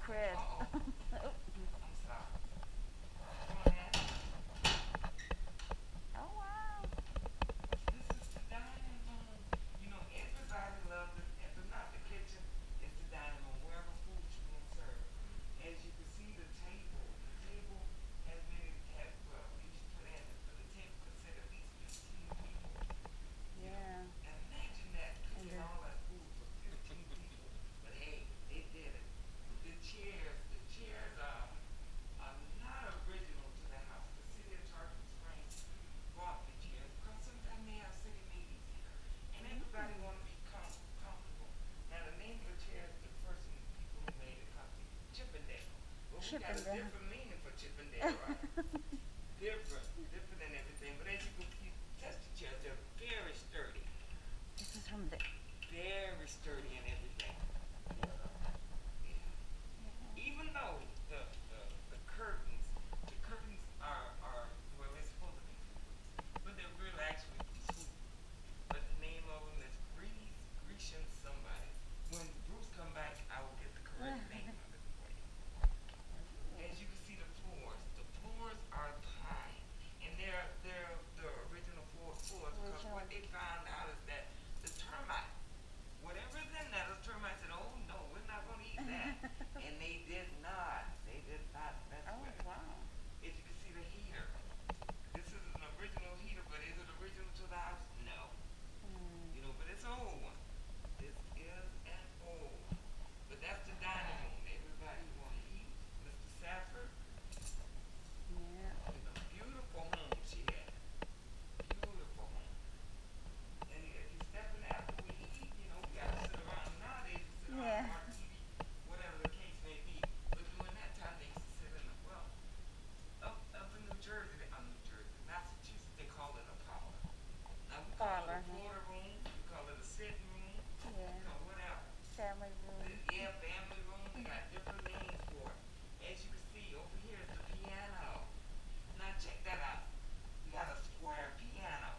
crib. Oh. I'm sorry. Go ahead. Oh wow. This is the dining room. You know, everybody loves it. If it's not the kitchen, it's the dining room, wherever food is being served. As you can see, the table has been, well, we used to put in, but the table could sit at least 15 people. You know, Yeah. and imagine that, And cooking all that food for 15 people. But hey, they did it. The chairs are not original to the house. The city of Tarpon Springs bought the chairs because sometimes they have city meetings here, and everybody want to be comfortable. Now the name of the chairs, the person, people who made it, company, Chippendale. Well, we got a Chippendale. different meaning for Chippendale, right? different than everything. But as you can see, touch the chairs, they're very sturdy, This is from the. very sturdy and everything. Yeah. Even though the curtains, are well, they're supposed to be from, but they're really actually from Swoop. But the name of them is Grecian somebody. When Bruce come back, I will get the correct name of it for you. As you can see, the floors are pine, and they're the original floors because what they found out is that the termite, whatever's in there, the termites said, "Oh no, we're not going to eat that," and they did not. They did not mess Oh with it. wow. As you can see, the heater. This is an original heater, but is it original to the house? No. You know, but it's an old one. This is an old one. But that's the dining room. Everybody want to eat. Mr. Safford. Yeah. It's a beautiful home she had. Beautiful home. And if you step in after we eat, you know, we got to sit around. Nowadays, we sit around Yeah. and watch TV, whatever the case may be. But during that time, they used to sit in the, well, up in New Jersey, Massachusetts, they call it a parlor. Now, we call it a Parlor. Florida room. We call it a sitting room. Yeah. You know, whatever. Family room. Yeah, family room. They got different names for it. As you can see, over here is the piano. Now check that out. We got a square piano.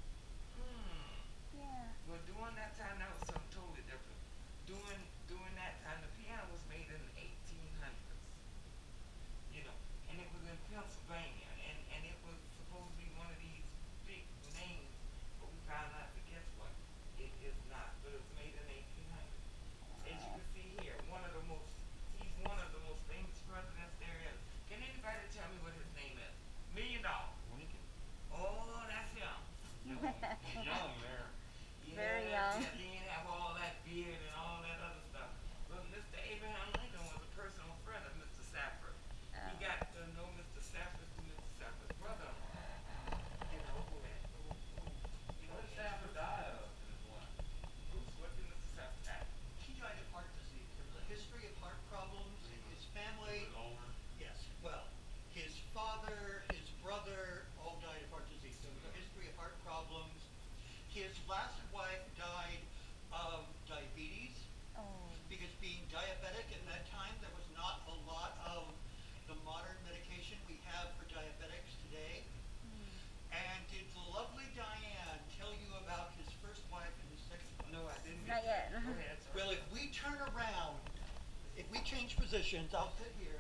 Yeah. Well, during that time, that was something totally different. During that time, the piano was made in the 1800s. You know, and it was in Pennsylvania, and it was supposed to be one of these big names, but we found out that guess what? It is not, but it was made in 1800s. As you can see here, he's one of the most famous presidents there is. Can anybody tell me what his name is? $1 million. Lincoln. Oh, that's him. He's young there. Yeah, Very young. yeah, he didn't have all that beard and all that other stuff. But Mr. Abraham Lincoln was a personal friend of Mr. Safford. He got to know Mr. Safford through Mr. Safford's brother. You know, you know, What did Safford die of in his life? Bruce, what did Mr. Safford die? He died of heart disease. There was a history of heart problems in his family. He was older. Yes, well, his father, his brother, all died of heart disease. There was a history of heart problems. His last wife died of diabetes Oh. because being diabetic at that time, there was not a lot of the modern medication we have for diabetics today. And did the lovely Dianne tell you about his first wife and his second wife? No, I didn't. Not yet. Go ahead, sir. Well, if we turn around, if we change positions, I'll sit here.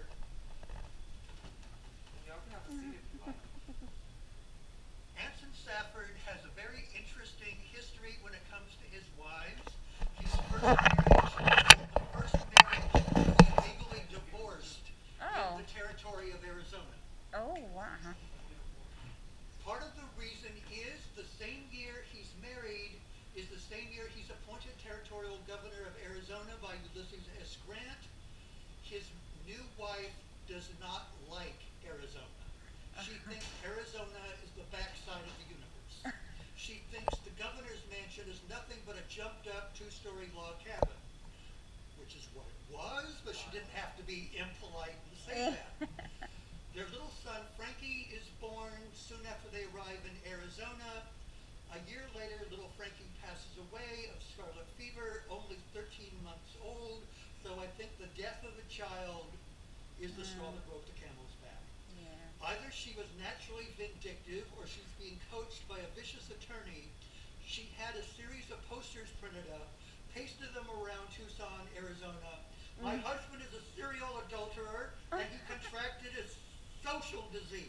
Y'all can have a seat if you want. Anson Safford has a very interesting history when it comes to his wives. His first marriage, he legally divorced Oh. in the territory of Arizona. Oh wow. Part of the reason is the same year he's married is the same year he's appointed territorial governor of Arizona by Ulysses S. Grant. His new wife does not like Arizona. She thinks Arizona is the backside of the universe. She thinks the governor's mansion is nothing but a jumped up 2-story log cabin, which is what it was, but she didn't have to be impolite and say that. Their little son Frankie is born soon after they arrive in Arizona. A year later, little Frankie passes away of scarlet fever, only 13 months old. So I think the death of the child is the straw that broke the camel's back. Yeah. Either she was naturally vindictive or she's being coached by a vicious attorney. She had a series of posters printed up, pasted them around Tucson, Arizona, My husband is a serial adulterer, and he contracted a social disease.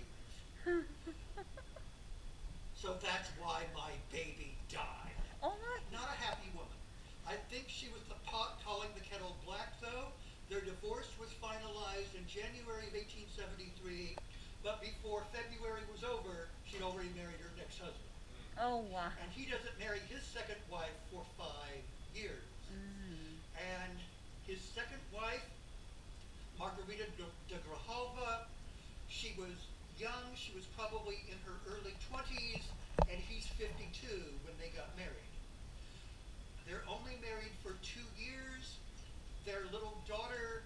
So that's why my baby died. Oh my. Not a happy woman. I think she was the pot calling the kettle black, though. Their divorce was finalized in January of 1873, but before February was over, she'd already married her next husband. Oh wow. And he doesn't marry his second wife for 5 years. And his second wife, Margarita de Grijalva, she was young, she was probably in her early 20s, and he's 52 when they got married. They're only married for 2 years. Their little daughter,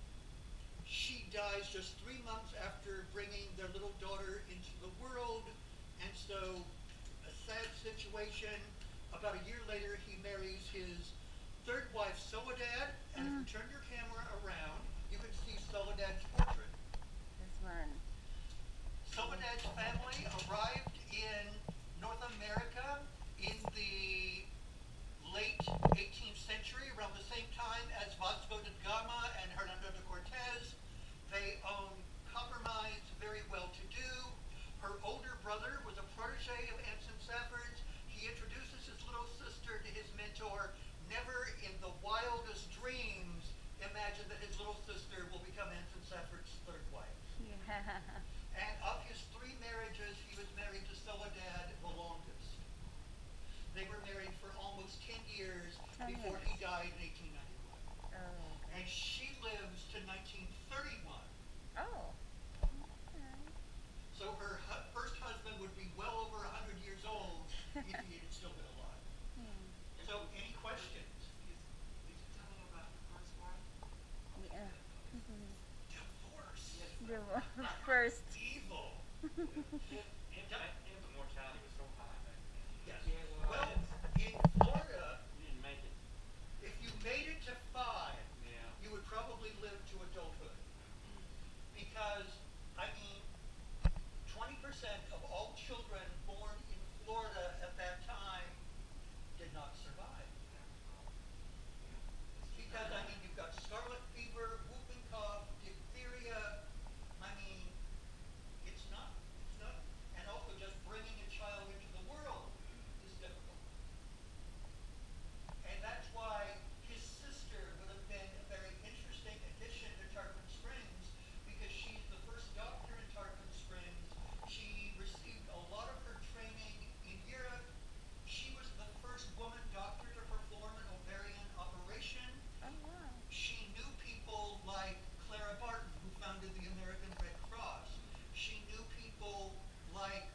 she dies just 3 months after bringing their little daughter into the world, and so a sad situation. About a year later, he marries his third wife, Soledad, and if you turn your camera around, you can see Soledad's portrait. This one. Soledad's family arrived in North America in the late 18th century, around the same time as Vasco da Gama and Hernando de Cortez. They owned copper mines, very well-to-do. Her older brother was a protege of Anson Safford's. He introduces his little sister to his mentor. Never in the wildest dreams imagine that his little sister will become Anson Safford's third wife. Yeah. And of his 3 marriages, he was married to Soledad the longest. They were married for almost 10 years 10 before years. he died in 1891. Oh. And she lives to 1931. Oh. Okay. So her first husband would be well over 100 years old if he had still been alive. So, any questions? Did you tell him about the first wife? Yeah. Divorce. The first. Evil. And the mortality was so high back then. Yes. Yeah, Well, it's- in Florida, You didn't make it. if you made it to 5, Yeah. you would probably live to adulthood. Because, I mean, 20% of all children born in Florida at that time did not survive. Because, I mean, you've got scarlet fever, whooping cough, diphtheria. I mean, it's not, and also just bringing a child into the world is difficult. And that's why his sister would have been a very interesting addition to Tarpon Springs, because she's the first doctor in Tarpon Springs. She received a lot of her training in Europe. She was the first woman doctor to perform an ovarian operation. Oh wow. She knew people like Clara Barton, who founded the American Red Cross. She knew people like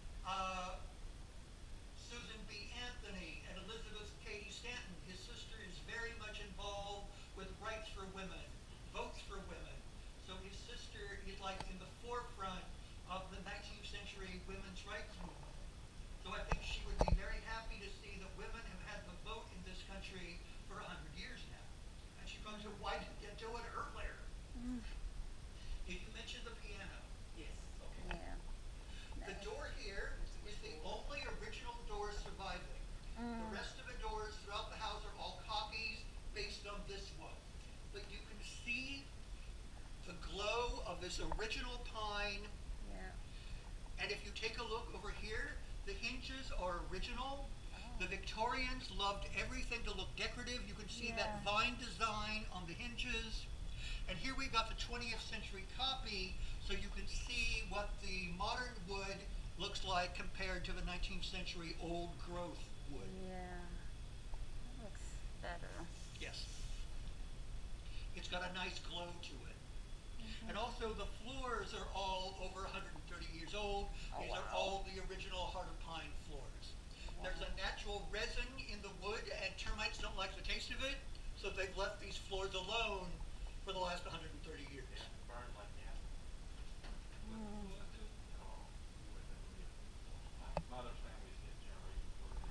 Susan B. Anthony and Elizabeth Cady Stanton. His sister is very much involved with rights for women, votes for women. So his sister is like in the forefront of the 19th century women's rights movement. So I think she would be very happy to see that women have had the vote in this country for 100 years now. And she probably said, why didn't you do it earlier? Did you mention the piano? Yes. Okay. Yeah. The door here is the only original door surviving. The rest of the doors throughout the house are all copies based on this one. But you can see the glow of this original pine. Yeah. And if you take a look over here, the hinges are original. The Victorians loved everything to look decorative. You can see that Yeah. vine design on the hinges. And here we've got the 20th century copy, so you can see what the modern wood looks like compared to the 19th century old growth wood. Yeah. Looks better. Yes. It's got a nice glow to it. And also the floors are all over 130 years old. Oh, These are wow. all the original heart of pine floors. There's a natural resin in the wood, and termites don't like the taste of it, so they've left these floors alone for the last 130 years. Yeah, burned like that. What do you do? Oh, you wouldn't have believed it. My other families get generated for it.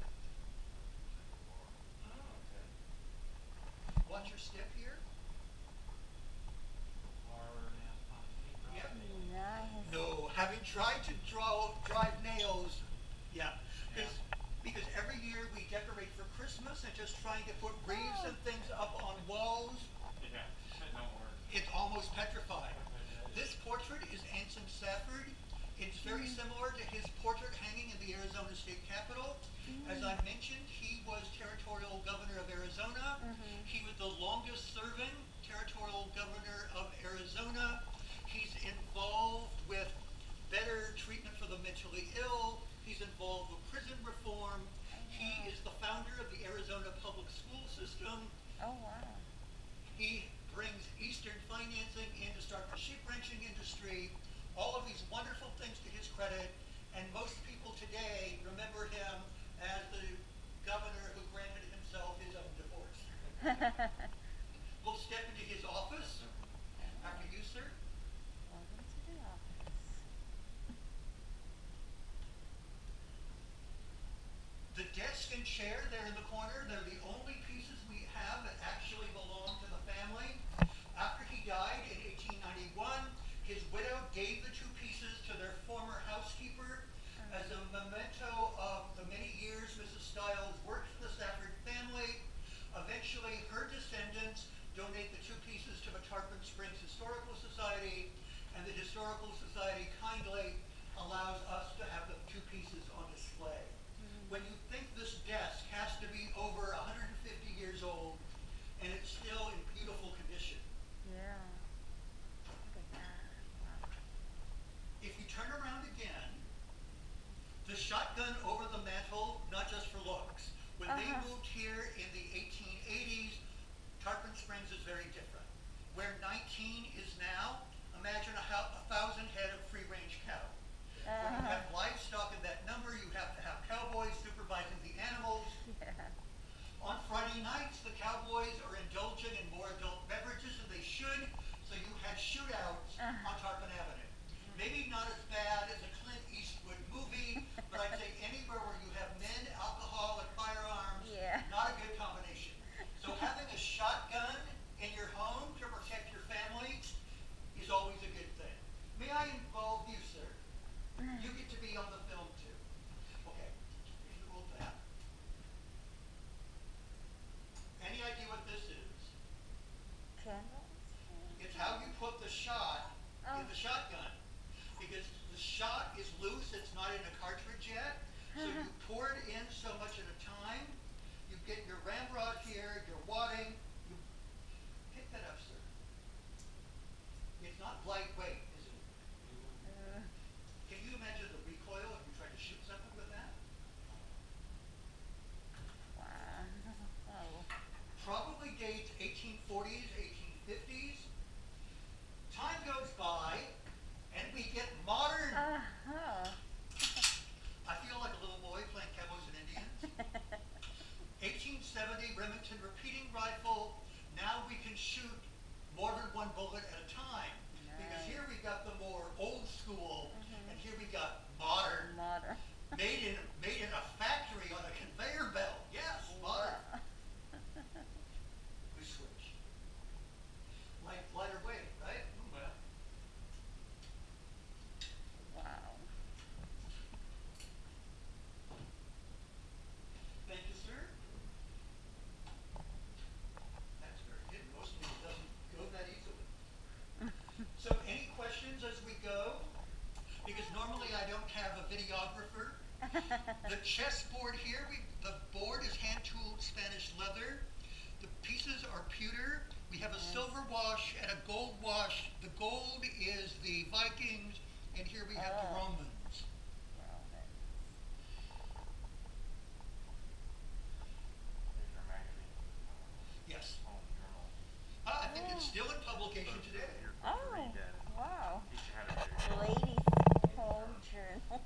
Oh, okay. Watch your step here. Hard ass pine. Yep. Nice. No, having tried to drive nails, yeah, because every year we decorate for Christmas and just trying to put wreaths and things up on walls. Yeah. It's almost petrified. This portrait is Anson Safford. It's very similar to his portrait hanging in the Arizona State Capitol. As I mentioned, he was territorial governor of Arizona. He was the longest serving territorial governor of Arizona. He's involved with better treatment for the mentally ill. He's involved with prison reform. He is the founder of the Arizona public school system. Oh, wow. He brings Eastern financing in to start the sheep ranching industry. All of these wonderful things to his credit. And most people today remember him as the governor who granted himself his own divorce. We'll step into his office. After you, sir. Welcome to the office. The desk and chair there in the corner, they're the only pieces we have that actually belong to the family. After he died in 1891, his widow gave the two pieces to their former housekeeper as a memento of the many years Mrs. Stiles worked for the Safford family. Eventually, her descendants donate the two pieces to the Tarpon Springs Historical Society, and the Historical Society kindly allows us to have the two pieces on display. When you think this desk has to be over 150 years old, and it's still in beautiful condition. Yeah. Look at that. Wow. If you turn around again, the shotgun over the mantle, not just for looks. When they moved here in the 1880s, Tarpon Springs is very different. Where 19 is now, imagine 1,000 head of free-range cattle. When you have livestock in that number, you have to have cowboys supervising the animals. Yeah. On Friday nights, the cowboys are indulging in more adult beverages than they should, so you had shootouts on Tarpon Avenue. Maybe not as bad as a Clint Eastwood movie, but I'd say anywhere where you have men, alcohol, and firearms, Yeah. not a good combination. So having a shotgun in your home to protect your family is always a good thing. May I involve you, sir? You get to be on the film, too. Okay, here's the roll back. Any idea what this is? Candles? It's how you put the shot in the shotgun. Because the shot is loose, it's not in a cartridge yet. So you pour it in so much at a time. You get your ramrod here, your wadding. You pick that up, sir. It's not lightweight, is it? Can you imagine the recoil if you tried to shoot something with that? Wow. Oh. Probably dates 1840s, 1850s. Time goes by, and we get modern. I feel like a little boy playing Cowboys and Indians. 1870 Remington repeating rifle. Now we can shoot more than one bullet at a time. Because here we got the more old school, and here we got modern. Modern. Made in a factory on a conveyor belt. Yes, modern. We switch. Lighter weight, right? Well, Wow. Thank you, sir. That's very good. Most people doesn't go that easily. So any questions as we go? Because normally I don't have a videographer. The chessboard here, the board is hand-tooled Spanish leather. The pieces are pewter. We have a silver wash and a gold wash. The gold is the Vikings, and here we have the Romans. there's your magazine. Yes. Home journal. I think it's still in publication today. You're Oh, read that. wow. Teach you how to do Ladies' home journal.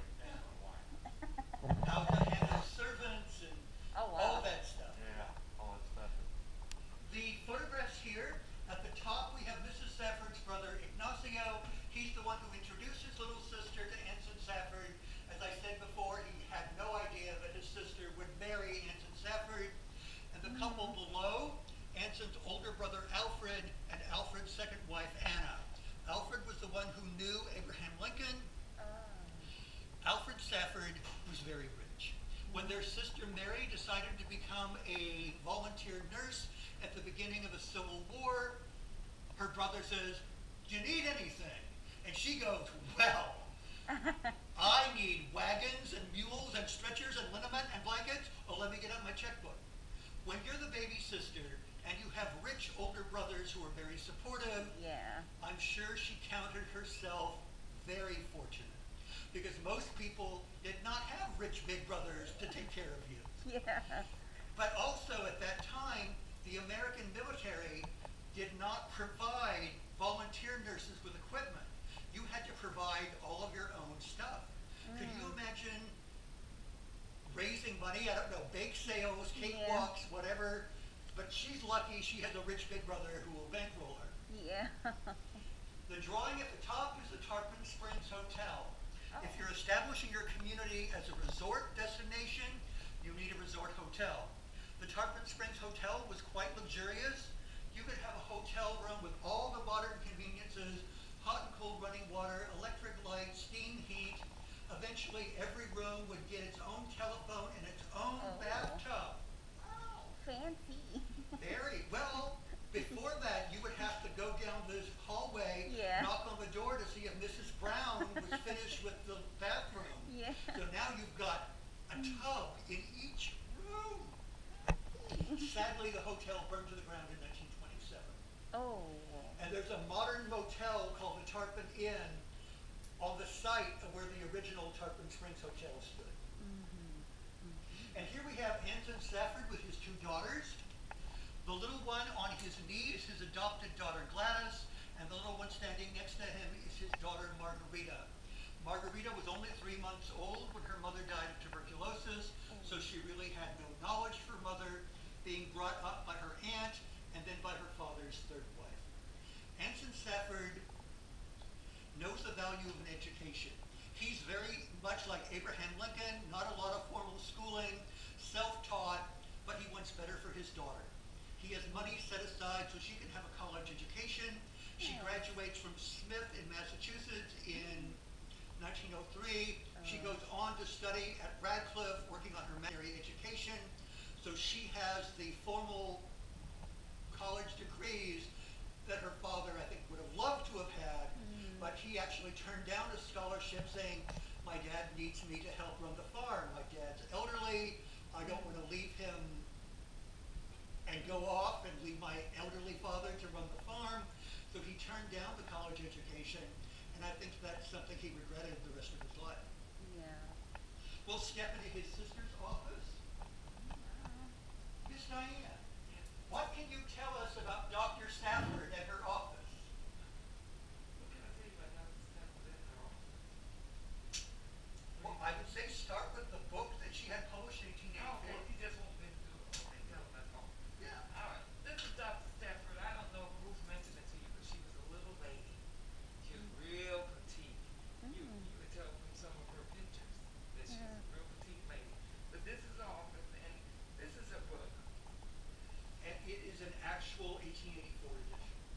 How to handle servants and Oh, wow. all that stuff. Yeah, all that stuff. The photographs here, at the top we have Mrs. Safford's brother Ignacio. He's the one who introduced his little sister to Anson Safford. As I said before, he had no idea that his sister would marry Anson Safford. And the couple below, Anson's older brother Alfred and Alfred's second wife Anna. Alfred was the one who knew Abraham Lincoln. Alfred Safford was very rich. When their sister Mary decided to become a volunteer nurse at the beginning of the Civil War, her brother says, "Do you need anything?" And she goes, "Well, I need wagons and mules and stretchers and liniment and blankets. Oh, let me get out my checkbook." When you're the baby sister and you have rich older brothers who are very supportive, Yeah. I'm sure she counted herself very fortunate. Because most people did not have rich big brothers to take care of you. Yeah. But also at that time, the American military did not provide volunteer nurses with equipment. You had to provide all of your own stuff. Could you imagine raising money? I don't know, bake sales, cakewalks, whatever. But she's lucky she has a rich big brother who will bankroll her. Yeah. The drawing at the top is the Tarpon Springs Hotel. If you're establishing your community as a resort destination, you need a resort hotel. The Tarpon Springs Hotel was quite luxurious. You could have a hotel room with all the modern conveniences, hot and cold running water, electric lights, steam heat. Eventually, every room would get its own telephone and its own bathtub. Oh, fancy. Very well. Before that, you would have to go down this hallway, knock on the door to see if Mrs. Brown was finished with the bathroom. Yeah. So now you've got a tub in each room. Sadly, the hotel burned to the ground in 1927. Oh. And there's a modern motel called the Tarpon Inn on the site of where the original Tarpon Springs Hotel stood. And here we have Anson Safford with his two daughters. The little one on his knee is his adopted daughter Gladys, and the little one standing next to him is his daughter Margarita. Margarita was only 3 months old when her mother died of tuberculosis, so she really had no knowledge of her mother, being brought up by her aunt and then by her father's third wife. Anson Safford knows the value of an education. He's very much like Abraham Lincoln, not a lot of formal schooling, self-taught, but he wants better for his daughter. He has money set aside so she can have a college education. She graduates from Smith in Massachusetts in 1903. She goes on to study at Radcliffe, working on her master's education. So she has the formal college degrees that her father, I think, would have loved to have had, but he actually turned down a scholarship saying, "My dad needs me to help run the farm. My dad's elderly. I don't want to leave him and go off and leave my elderly father to run the farm." So he turned down the college education, and I think that's something he regretted the rest of his life. Yeah. We'll step into his sister's office. Miss Diane, what can you tell us about Dr. Safford and her office? What can I tell you about Dr. Safford and her office? Well, I would say start with the book that she had published in Oh, 1884. okay, you just want me to do it. Okay, tell them that's all. Yeah. All right, this is Dr. Safford. I don't know if Bruce mentioned it to you, but she was a little lady. She was real petite. You could tell from some of her pictures that she was a real petite lady. But this is her office, and this is her book. And it is an actual 1884 edition.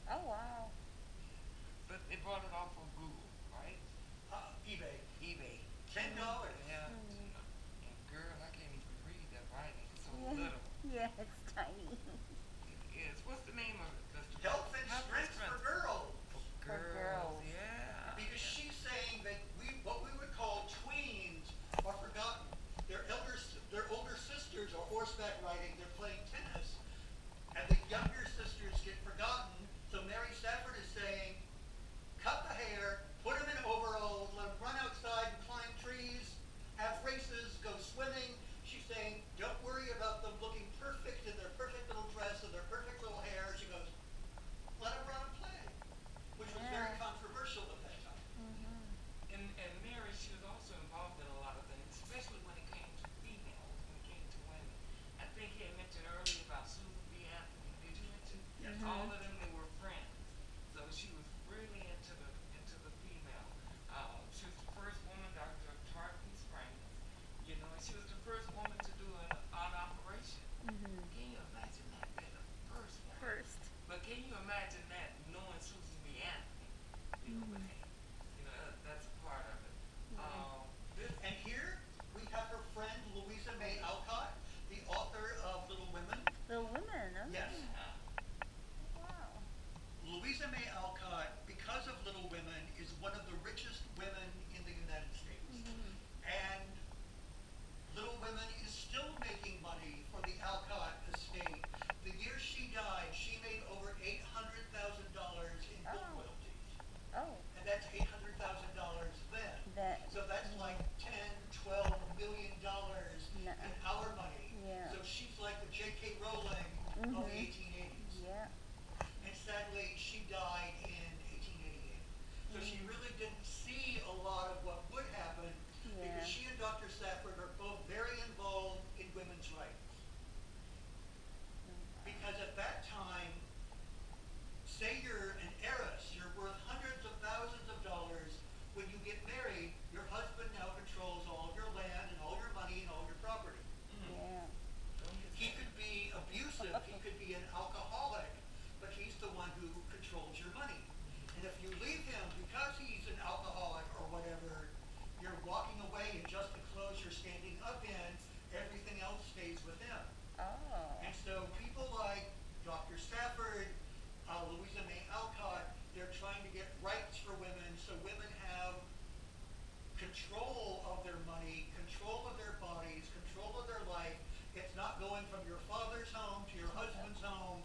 stays with them. Oh. And so people like Dr. Safford, Louisa May Alcott, they're trying to get rights for women so women have control of their money, control of their bodies, control of their life. It's not going from your father's home to your husband's home.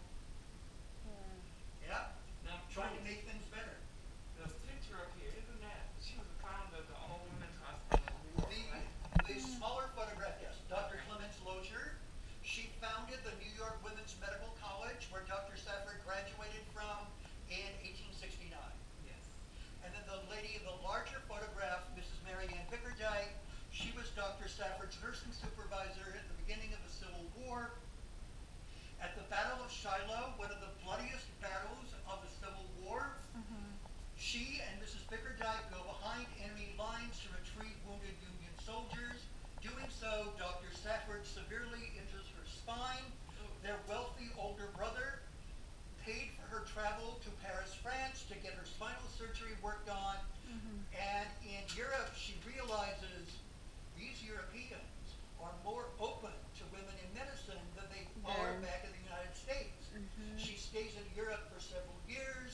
Yeah? Now, Trying to make things better. the picture up here, isn't that, she was the founder of the All Women's Hospital in New York, right? The smaller photograph, yes, Dr. Clemence Lozier. She founded the New York Women's Medical College, where Dr. Safford graduated from in 1869. Yes. And then the lady in the larger photograph, Mrs. Mary Ann Bickerdike, she was Dr. Safford's nursing supervisor at the beginning of the Civil War. At the Battle of Shiloh, one of the bloodiest battles of the Civil War, she and Mrs. Bickerdike go behind enemy lines to retrieve wounded Union soldiers. Doing so, Dr. Safford severely injures her spine. Their wealthy older brother paid for her travel to Paris, France to get her spinal surgery worked on. And in Europe, she realizes these Europeans are more open to women in medicine than they are back in the United States. She stays in Europe for several years.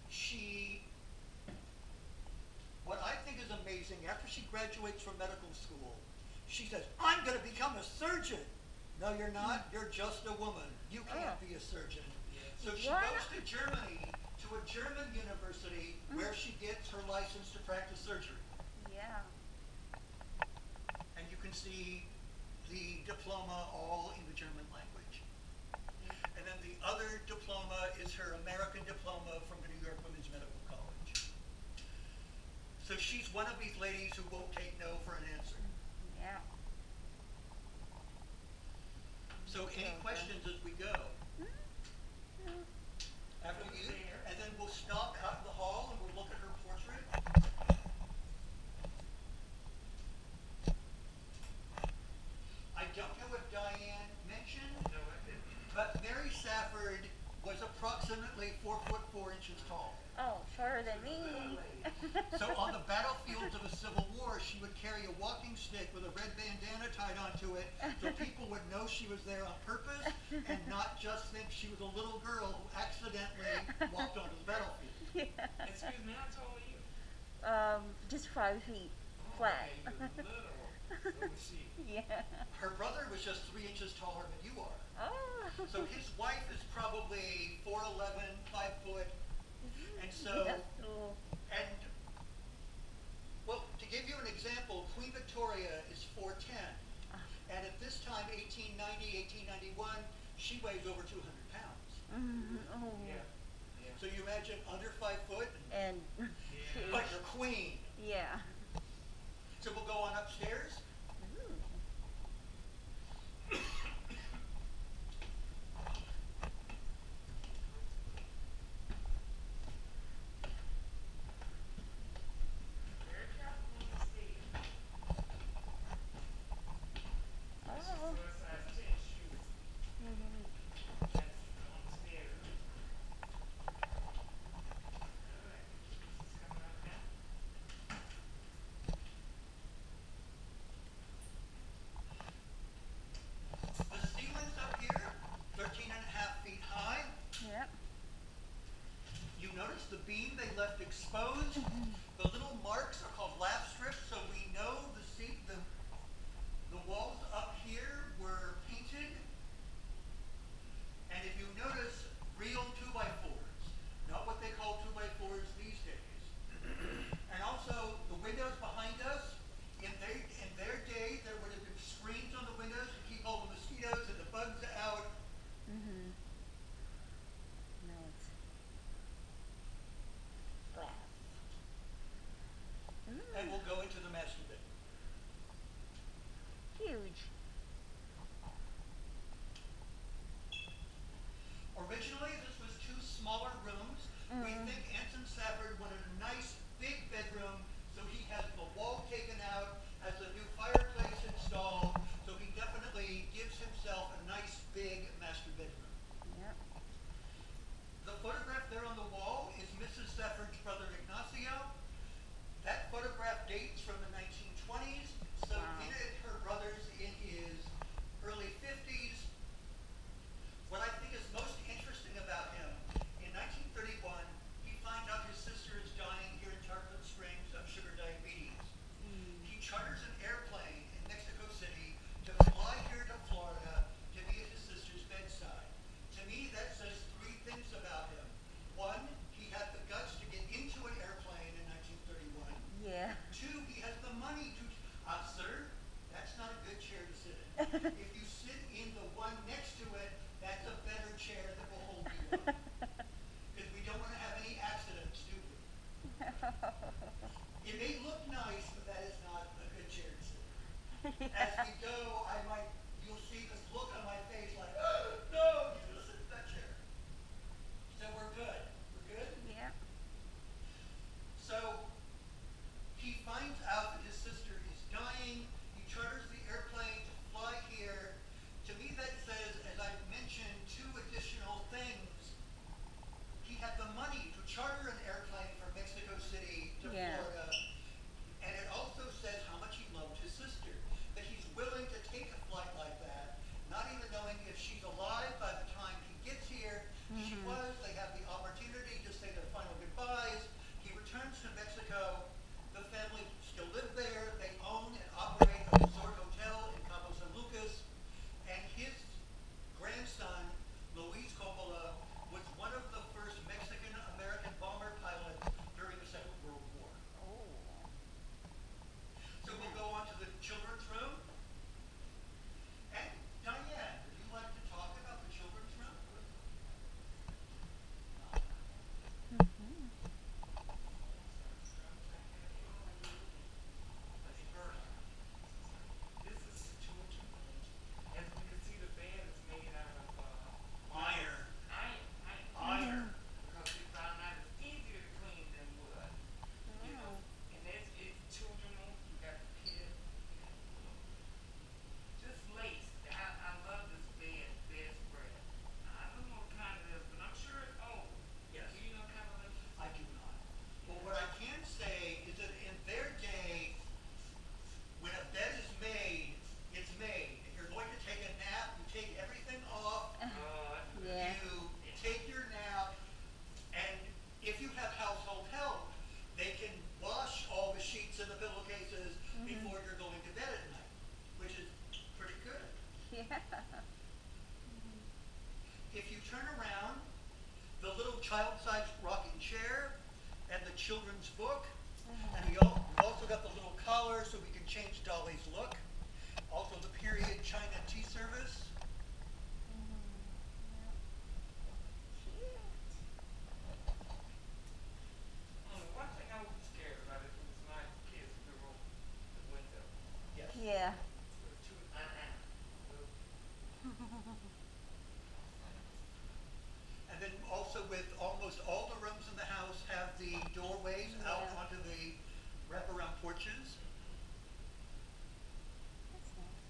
What I think is amazing, after she graduates from medical school, she says, I'm going to become a surgeon. No, you're not. You're just a woman. You can't be a surgeon. So she goes to Germany, to a German university, where she gets her license to practice surgery. Yeah. And you can see the diploma all in the German language. And then the other diploma is her American diploma from the New York Women's Medical College. So she's one of these ladies who won't take no for an answer. Yeah. So any questions as we go? After you, and then we'll stop out in the hall and we'll look at her portrait. I don't know if Dianne mentioned, No, I didn't. but Mary Safford was approximately 4'4" tall. Oh, shorter than me. So on the battlefields of the Civil War, she would carry a walking stick with a red bandana tied onto it, so people would know she was there on purpose and not just think she was a little girl who accidentally walked onto the battlefield. Yeah. Excuse me, how tall are you? Just 5 feet flat. Okay, you're little. So is she. Yeah. Her brother was just 3 inches taller than you are. Oh. So his wife is probably 4'11", 5 foot, and so, That's cool. and, well, to give you an example, Queen Victoria is 4'10", and at this time, 1890, 1891, she weighs over 200 pounds. Oh. Yeah. Yeah. So you imagine under 5 foot, And but you're queen. yeah. So we'll go on upstairs. Very careful on the stairs. That's just Oh. a size 10 shoe. That's on the stairs. Alright, this is coming up now. The ceilings up here, 13.5 feet high. Yep. You notice the beam they left exposed? The little marks are called lath strips, so we know the walls up here were painted. And if you notice, real 2x4s, not what they call 2x4s these days. And also, the windows behind us, in their day, there would have been screens on the windows to keep all the mosquitoes and the bugs out. No, it's glass. And we'll go into the master bedroom. Huge. Originally, this was 2 smaller rooms. We think Anson Safford wanted a nice big bedroom, so he has the wall taken out, has a new fireplace installed, so he definitely gives himself a nice big master bedroom. Yep. The photograph there on the wall is Mrs. Safford's brother Ignacio. That photograph dates from the 1930s. Yeah. If you turn around, the little child-sized rocking chair and the children's book, and we've also got the little collar so we can change Dolly's look. Also the period China tea service. One thing I would be scared about if it was my kids who roll the window. Yes. Yeah. With two, And then also with almost all the rooms in the house have the doorways out Yeah. onto the wraparound porches. That's nice.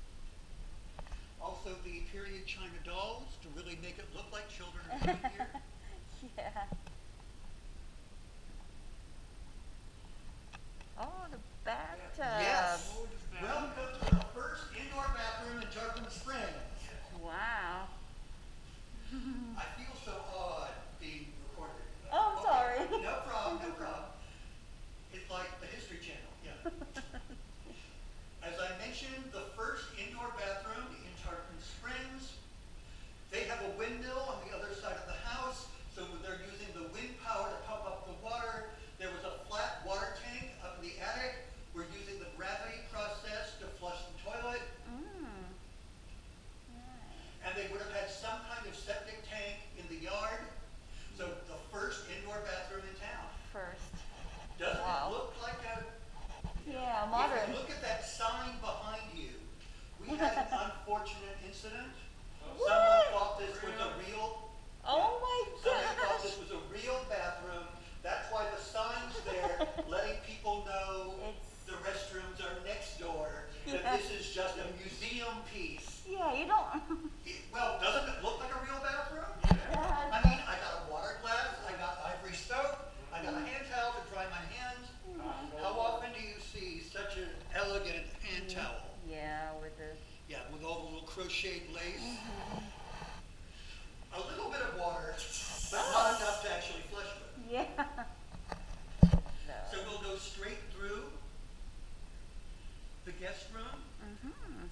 Also the period China dolls to really make it look like children are living here. Yeah. Oh, the bathtub. Yes. Welcome to the first indoor bathroom in Tarpon Springs. Wow. I feel so odd being recorded. Oh, I'm sorry. No problem, no problem. It's like the History Channel, yeah. As I mentioned, the first indoor bathroom in Tarpon Springs. They have a windmill on the other side of the house, so they're using the wind power to pump up the water. There was a flat water tank up in the attic. We're using the gravity process to flush the toilet. Nice. And they would have had some kind of septic tank in the yard. So the first indoor bathroom in town. First. Doesn't Wow. it look like a... Yeah, If modern. you look at that sign behind you, we had an unfortunate incident. What? Someone thought this was a real... Oh my Someone thought gosh. this was a real bathroom. That's why the sign's there, letting people know the restrooms are next door, that Yeah. this is just a museum piece. Yeah, you don't. Well, doesn't it look like a real bathroom? Yeah. I mean, I got a water glass, I got ivory soap, I got a hand towel to dry my hands. How often do you see such an elegant hand towel? Yeah, with the. Yeah, with all the little crocheted lace. A little bit of water, but not enough to actually flush with. Yeah. So we'll go straight through the guest room. Mm-hmm.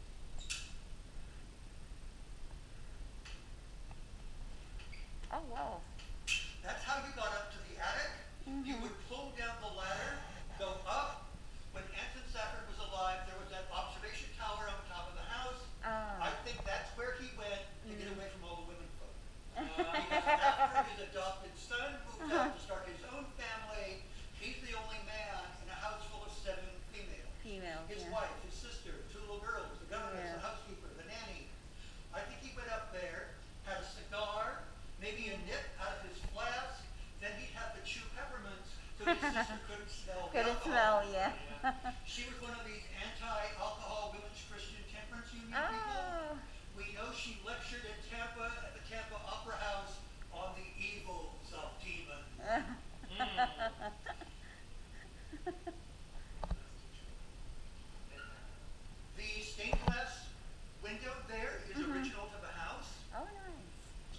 Oh wow. That's how you got up to the attic. You would pull down the ladder, go up. When Anson Safford was alive, there was that observation tower on top of the house. I think that's where he went to get away from all the women folk. Because after his adopted son moved out to start his own family, he's the only man in a house full of 7 females. Females, His yeah. wife, his sister, 2 little girls, the governess, Yeah. the housekeeper, the nanny. I think he went up there, had a cigar, maybe a nip out of his flask, then he'd have to chew peppermints so his sister couldn't smell the Couldn't alcohol. smell, yeah. She was one of these anti-alcohol women's Christian temperance union people. Oh. We know she lectured in Tampa at the Tampa Opera House on the evils of demons. The stained glass window there is original to the house. Oh, nice.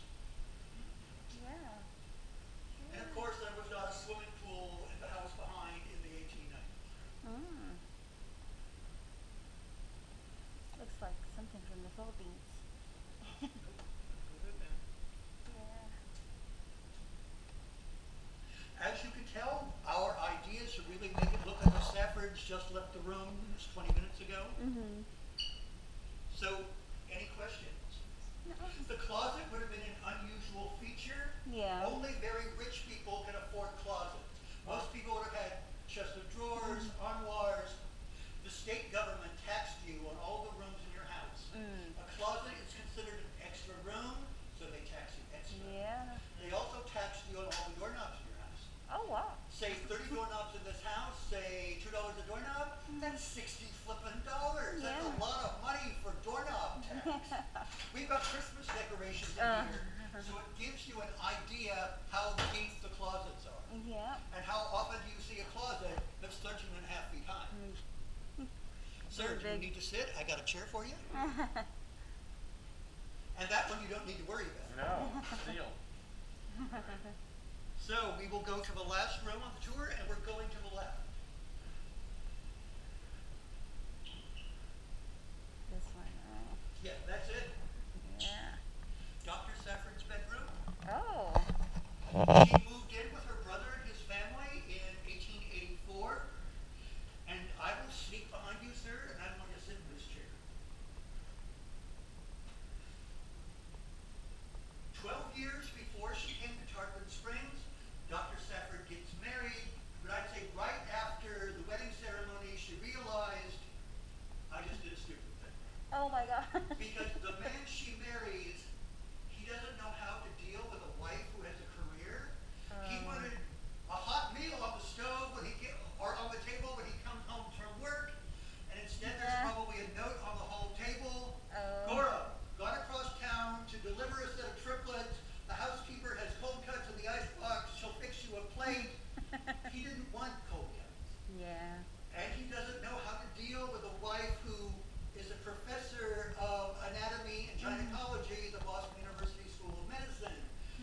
Yeah. And of course, there was not a swimming pool in the house behind in the 1890s. Looks like something from the Philippines. Yeah. As you can tell, our idea is to really make it look like the Saffords just left the room 20 minutes ago. So, any questions? No. The closet would have been an unusual feature. Yeah. Only very rich people can afford closets. Most people would have had chest of drawers, armoires. The state government taxed you on all the rooms in your house. A closet is considered an extra room, so they tax you extra. Yeah. They also taxed you on all the doorknobs in your house. Oh wow. Say 30 doorknobs in this house, say $2 a doorknob, that's $60 flippin' dollars. That's a Yeah. lot of money for doorknob tax. We've got Christmas decorations in here, so it gives you an idea how deep the closets are. Yeah. And how often do you see a closet that's 13.5 feet high? Sir, do you big. need to sit? I got a chair for you. And that one you don't need to worry about. No, seal. So we will go to the last room on the tour, and we're going to the left. This one. Yeah. And he doesn't know how to deal with a wife who is a professor of anatomy and gynecology at the Boston University School of Medicine.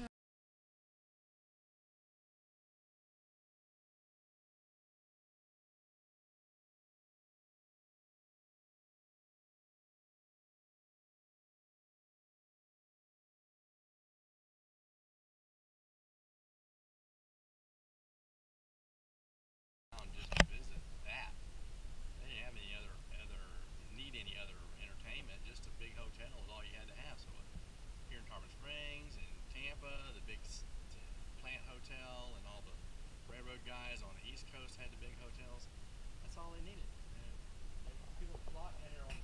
Just to visit that. They didn't have any need any other entertainment. Just a big hotel was all you had to have. So here in Tarpon Springs and Tampa, the big plant hotel, and all the railroad guys on the East Coast had the big hotels. That's all they needed. And people flocked in here on